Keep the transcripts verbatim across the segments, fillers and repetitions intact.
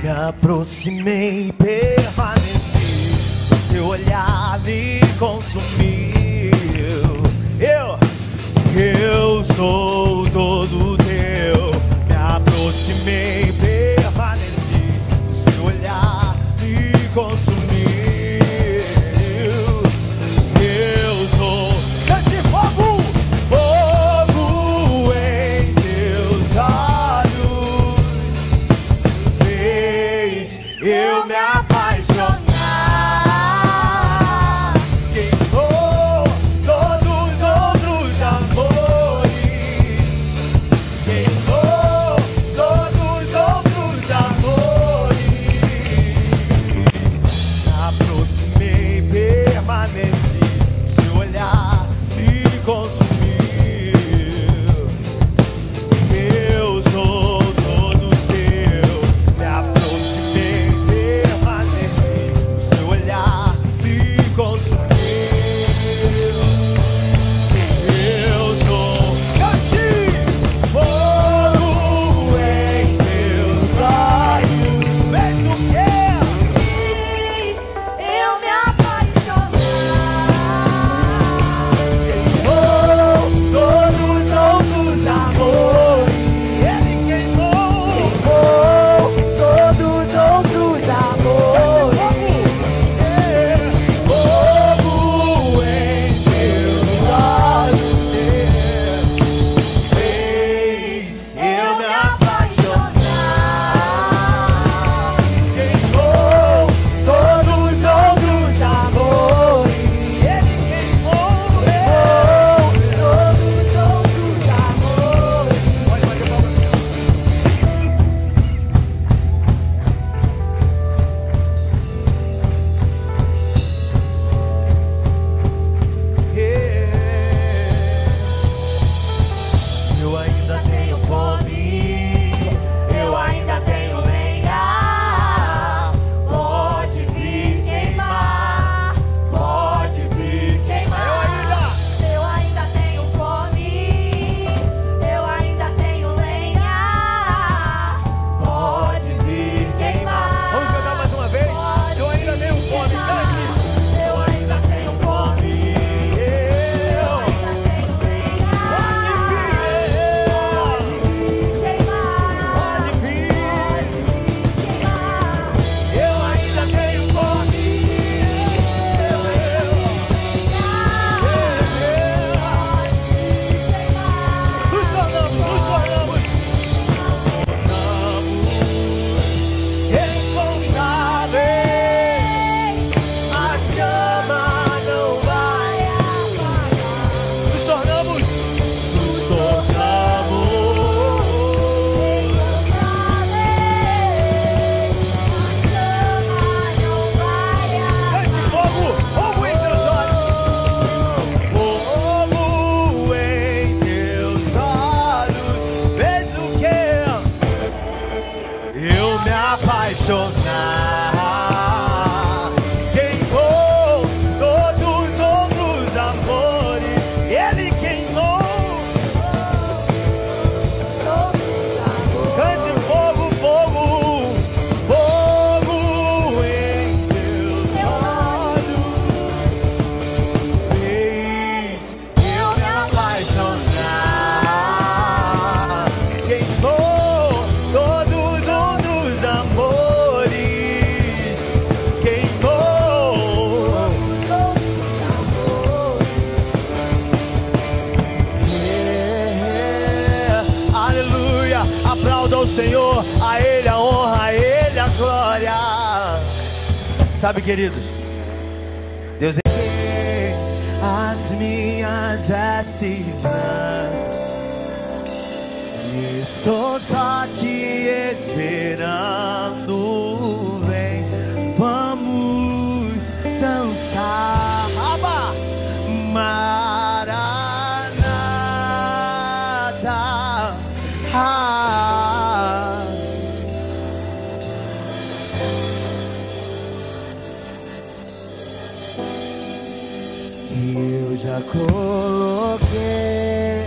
Me aproximei, permaneci, seu olhar me consumiu. Eu, eu sou todo teu. Me aproximei, permaneci, seu olhar me consumiu. Eu sou de fogo, fogo em teus olhos, fez eu me apaixonar. Queimou todos os outros amores, queimou todos os outros amores. Me aproximei, permaneci, seu olhar me consumiu. Eu sou todo teu. Me aproximei, permaneci, seu olhar me consumiu. Eu sou cante, fogo em teus olhos, fez o quê? Fez eu me apaixonar. Queimou todos os outros amores, ele queimou, queimou todos os outros amores. Fogo em teus olhos fez eu me apaixonar. Queimou todos os outros amores, ele queimou, queimou todos os outros amores. Pode bater palmas. Eu ainda tenho fome, eu ainda tenho lenha. Pode vir queimar, pode vir queimar. Eu ainda tenho fome, eu ainda tenho lenha. Pode vir queimar. Vamos cantar mais uma vez? Eu ainda tenho fome, cante. Eu ainda tenho fome, Eu eu ainda tenho lenha. pode vir, Queimar, pode vir. queimar. Eu ainda tenho fome. Eu, eu, Nos tornamos, nos tornamos, incontáveis. A chama não vai apagar. Nos tornamos, nos tornamos. Cante fogo, fogo em teus olhos. Fogo em teus olhos, fez o quê? Eu me apaixonar. Queimou todos os outros amores, ele queimou. Cante fogo, fogo, fogo em teus olhos, fez eu me apaixonar. Queimou todos os outros amores, queimou. Yeah. Aleluia, aplauda o Senhor, a Ele a honra, a Ele a glória. Sabe, queridos, Deus é as minhas vestes brancas, estou só te esperando. Vem, vamos dançar. Aba! Maranata. Ah. Eu já coloquei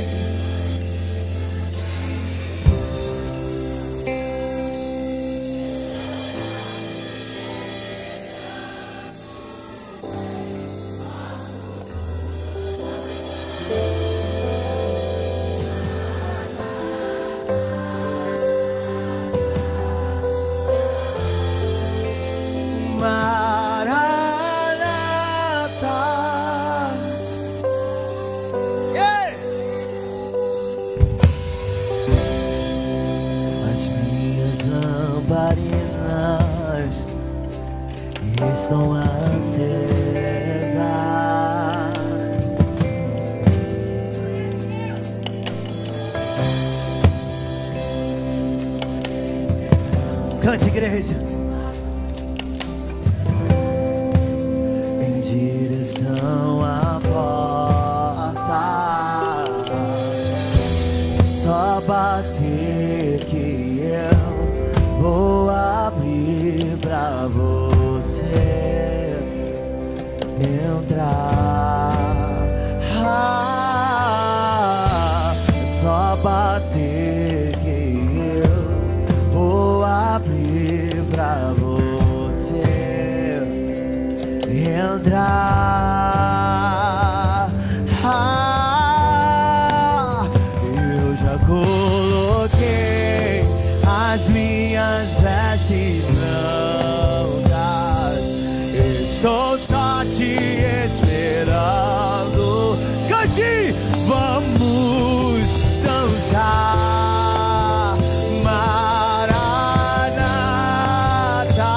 estão acesas. Cante, igreja. Em direção à porta, só bater que eu vou abrir pra você entrar. Ah, só bater que eu vou abrir pra você entrar. Ah, eu já coloquei as minhas vestes brancas, estou só te esperando. Cante, vamos dançar, Maranata.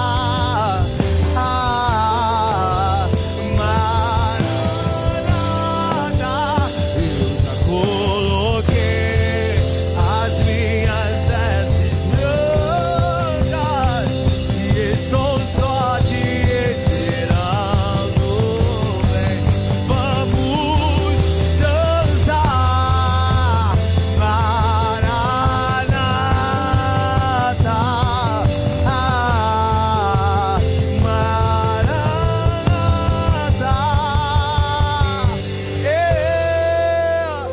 Ah, Maranata. Eu já coloquei as minhas vestes brancas e estou só te esperando. Vem, vamos dançar, Maranata. Ah, Maranata. Yeah.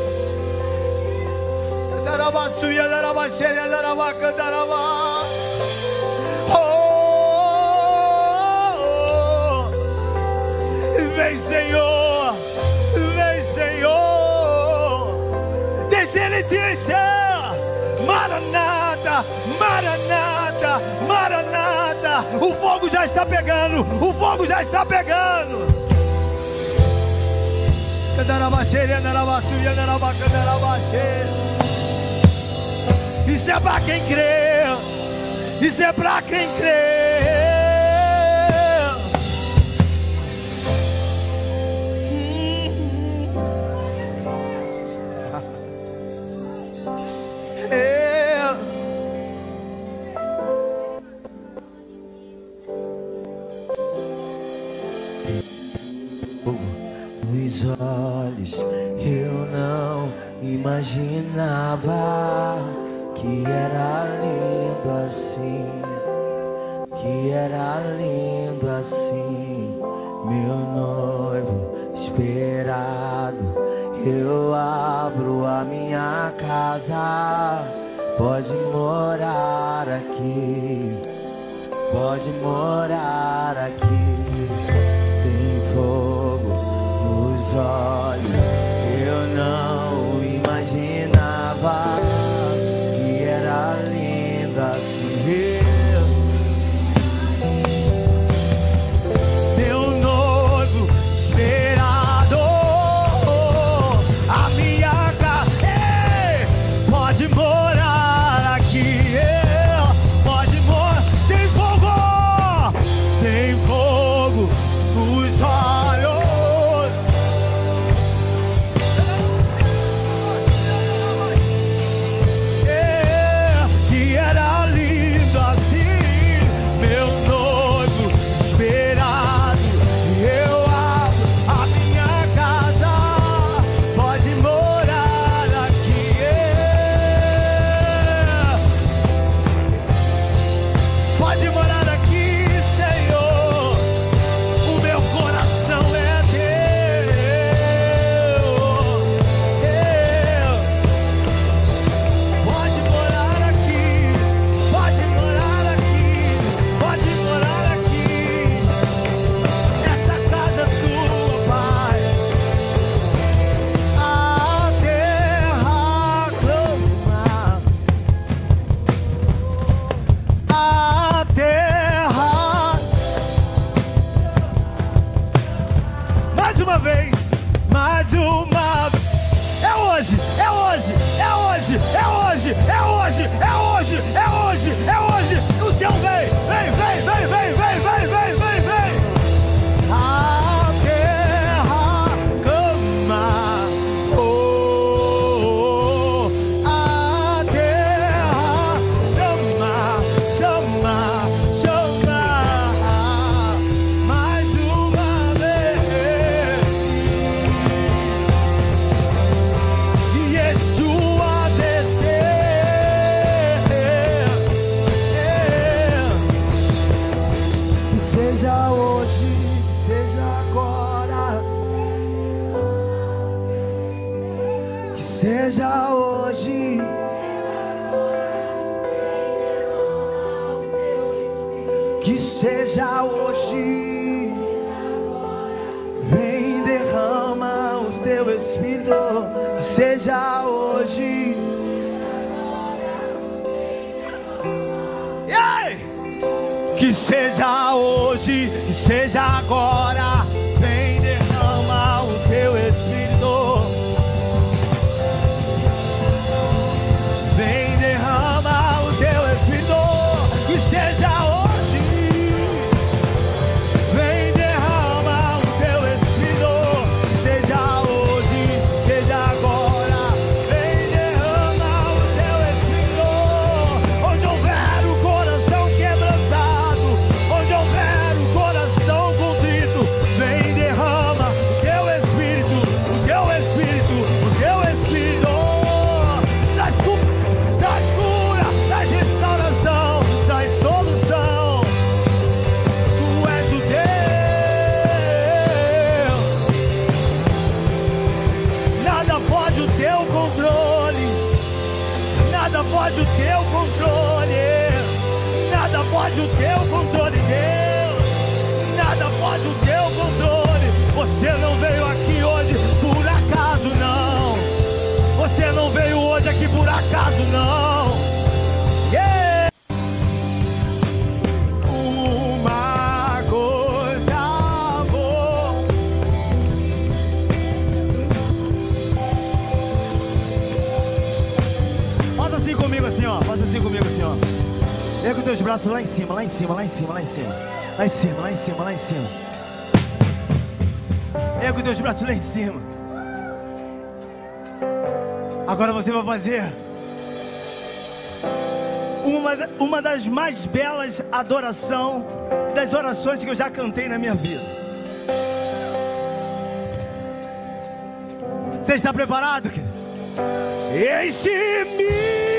Daraba, suya, daraba, xeria, daraba, candaraba. Oh, oh, oh. Vem, Senhor, vem, Senhor, deixa Ele te encher. Maranata, Maranata, Maranata. O fogo já está pegando, o fogo já está pegando. Candaraba, xeria, daraba, suya, daraba, candaraba, xeria. Isso é pra quem crê, isso é pra quem crê. É. Nos olhos eu não imaginava que era lindo assim, que era lindo assim, meu noivo esperado. Eu abro a minha casa, pode morar aqui, pode morar aqui. Tem fogo nos olhos, eu não imaginava que era linda assim. Meu noivo esperado, a minha casa, ei, pode morar aqui, ei, pode morar. Tem fogo, tem fogo nos olhos. uma vez, mais uma vez. É hoje, é hoje, é hoje, é hoje, é hoje, é hoje, é hoje, é hoje. O céu vem, vem, vem, vem, vem, vem, vem, vem, vem, vem. Que seja hoje, vem derrama o teu Espírito. Que seja hoje, que seja hoje, que seja agora, vem derrama o teu Espírito. Vem derrama o teu Espírito. Que seja hoje, vem derrama o teu Espírito. Que seja hoje, seja agora, vem derrama o teu Espírito. Onde houver o coração quebrantado, onde houver o coração contrito, vem derrama o teu Espírito, o teu Espírito, o teu Espírito. Traz cura, traz cura, traz restauração, traz solução. Tu és o Deus. Nada pode o teu controle, nada pode o teu controle, nada pode o teu controle, Deus. Nada pode o teu controle. Você não veio aqui hoje por acaso, não. Você não veio hoje aqui por acaso, não. Yeah. Uma coisa vou. Faz assim comigo, assim, ó. Faz assim comigo, assim, ó. Erga os teus braços lá em cima, lá em cima, lá em cima, lá em cima. Lá em cima, lá em cima, lá em cima. Erga os teus braços lá em cima. Agora você vai fazer uma, uma das mais belas adoração, das orações que eu já cantei na minha vida. Você está preparado, querido? Enche-me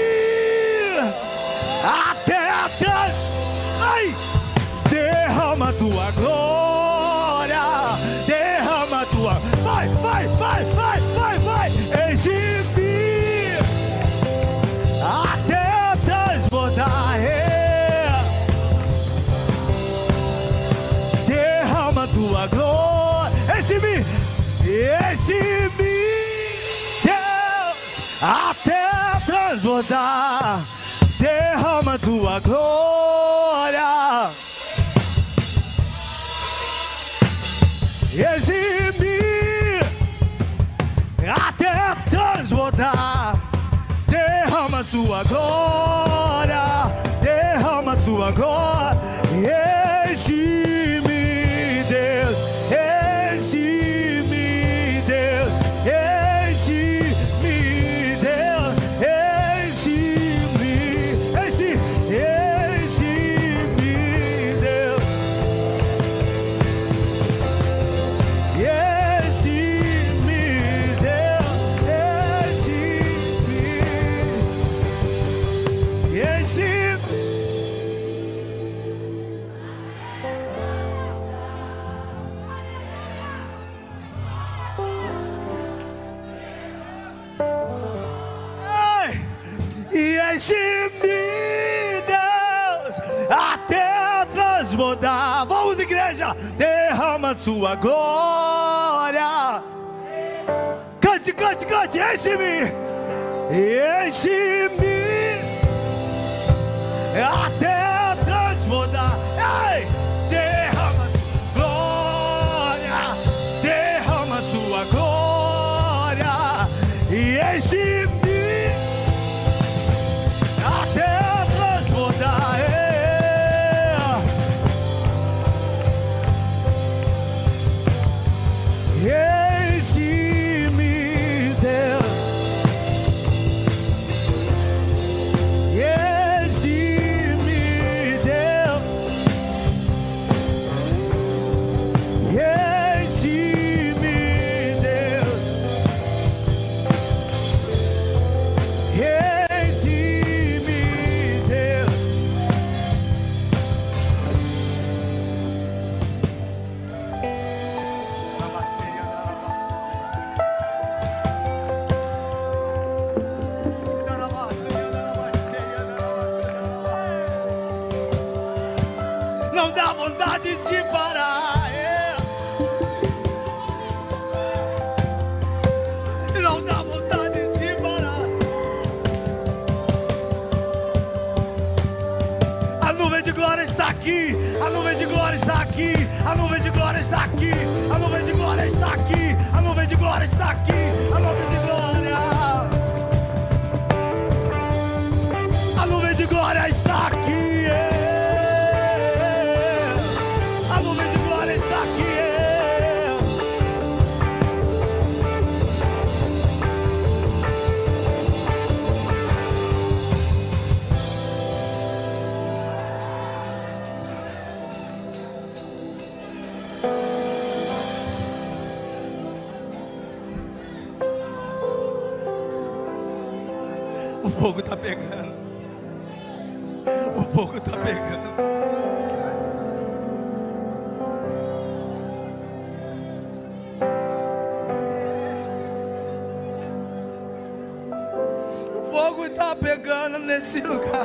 até atrás. Ai! Derrama tua glória, derrama tua. Vai, vai, vai, vai, vai, vai. Enche-me até transbordar. É. Derrama tua glória. Enche-me, enche-me, Deus, até transbordar. Derrama tua glória. Enche-me até transbordar. Derrama tua glória. Derrama tua glória. Enche-me, Deus. Enche-me, Deus. Enche-me, Deus. Enche-me. Enche, enche-me, Deus. Enche-me, Deus. Enche-me. Enche-me. Ai, e enche-me, Deus, até transbordar. Vamos, igreja, derrama sua glória. Cante, cante, cante, enche-me, enche-me até transbordar. Ei, derrama glória, derrama sua glória e enche-me até transbordar. É. Enche-me, Deus. Enche-me, não dá vontade de parar. É. Não dá vontade de parar. A nuvem de glória está aqui. A nuvem de glória está aqui. A nuvem de glória está aqui. A nuvem de glória está aqui. A nuvem de glória está aqui. A nuvem de glória. A nuvem de glória está aqui. É. A nuvem de glória está aqui. É. O fogo está pegando. O fogo está pegando. O fogo está pegando nesse lugar.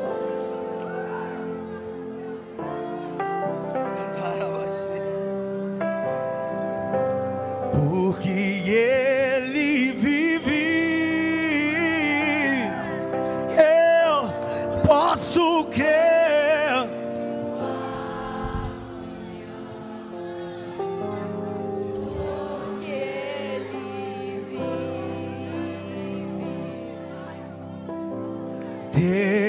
Porque Ele vive, eu posso crer. Porque Ele vive. Deus